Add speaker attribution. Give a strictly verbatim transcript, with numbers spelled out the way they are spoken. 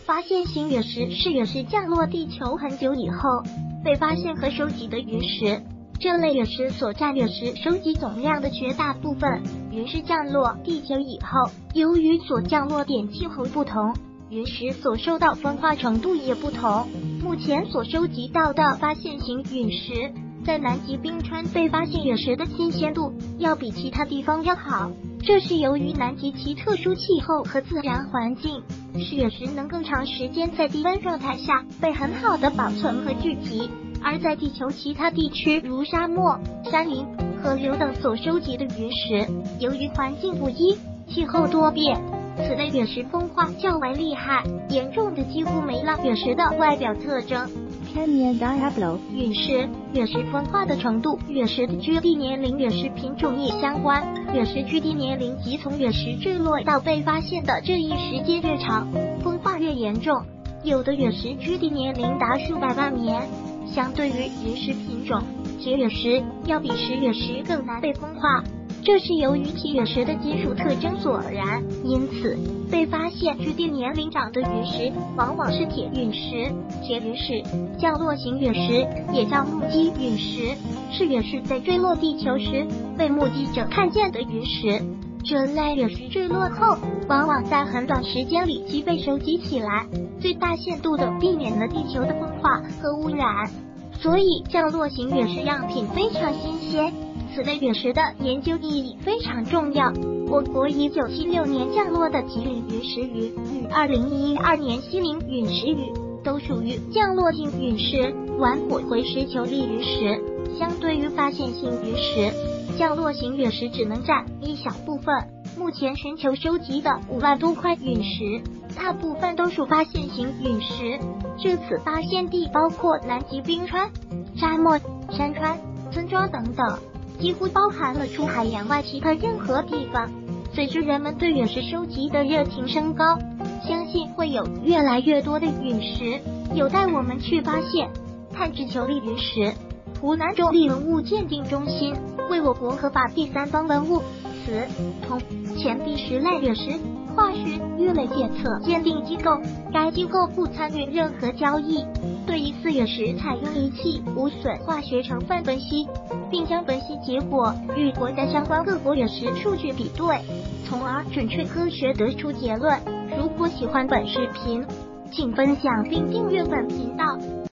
Speaker 1: 发现新陨石是陨石降落地球很久以后被发现和收集的陨石。这类陨石所占陨石收集总量的绝大部分。陨石降落地球以后，由于所降落点气候不同，陨石所受到风化程度也不同。目前所收集到的发现型陨石，在南极冰川被发现陨石的新鲜度要比其他地方要好，这是由于南极其特殊气候和自然环境，使陨石能更长时间在低温状态下被很好的保存和聚集。而在地球其他地区如沙漠、山林、河流等所收集的陨石，由于环境不一、气候多变，此类陨石风化较为厉害，严重的几乎没了陨石的外表特征。
Speaker 2: Kenya Diablo
Speaker 1: 陨石，陨石风化的程度、陨石的居地年龄、陨石品种也相关。陨石居地年龄即从陨石坠落到被发现的这一时间越长，风化越严重。有的陨石居地年龄达数百万年。相对于陨石品种，铁陨石要比石陨石更难被风化，这是由于铁陨石的金属特征所然。因此，被发现居地年龄长的陨石往往是铁陨石。铁陨石、降落型陨石也叫目击陨石，是陨石在坠落地球时被目击者看见的陨石。这类陨石坠落后，往往在很短时间里即被收集起来，最大限度地避免了地球的风化和污染，所以降落型陨石样品非常新鲜。此类陨石的研究意义非常重要。我国一九七六年降落的吉林陨石鱼与二零一二年西宁陨石鱼都属于降落性陨石晚火回石球粒陨石。相对于发现性陨石，降落型陨石只能占一小部分。目前全球收集的五万多块陨石，大部分都属发现型陨石。这次发现地包括南极冰川、沙漠、山川、村庄等等，几乎包含了除海洋外其他任何地方。随着人们对陨石收集的热情升高，相信会有越来越多的陨石有待我们去发现。探知球粒陨石，湖南州立文物鉴定中心为我国合法第三方文物磁、铜、钱币石类陨石化学鱼类检测鉴定机构，该机构不参与任何交易，对疑似陨石采用仪器无损化学成分分析，并将分析结果与国家相关各国陨石数据比对，从而准确科学得出结论。如果喜欢本视频，请分享并订阅本频道。